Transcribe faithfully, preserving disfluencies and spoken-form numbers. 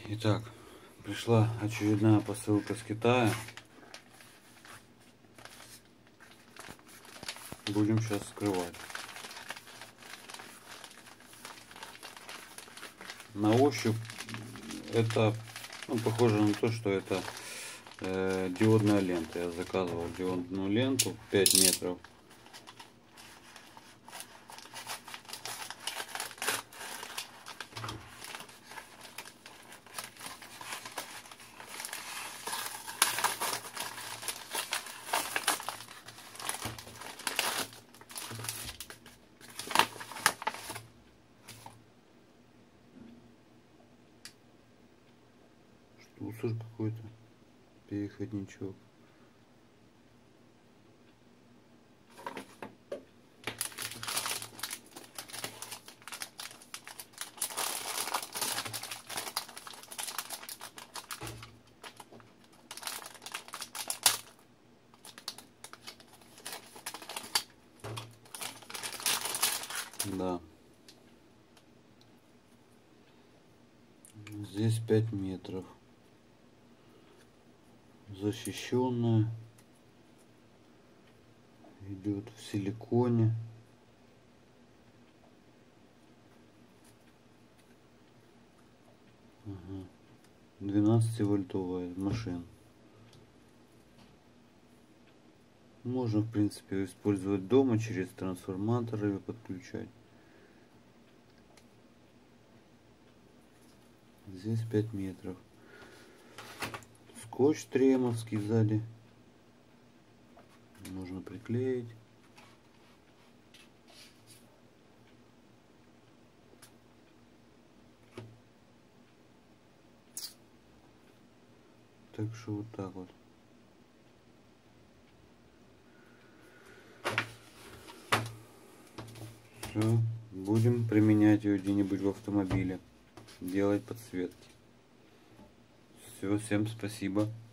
Итак, пришла очередная посылка с Китая. Будем сейчас вскрывать. На ощупь это, ну, похоже на то, что это э, диодная лента. Я заказывал диодную ленту пять метров. Штуцер какой-то, переходничок. Да. Здесь пять метров. Защищенная. Идет в силиконе. Ага. двенадцативольтовая машина. Можно, в принципе, использовать дома, через трансформатор ее подключать. Здесь пять метров. Скотч тремовский сзади. Можно приклеить. Так что вот так вот. Все. Будем применять ее где-нибудь в автомобиле. Делать подсветки. Все, всем спасибо.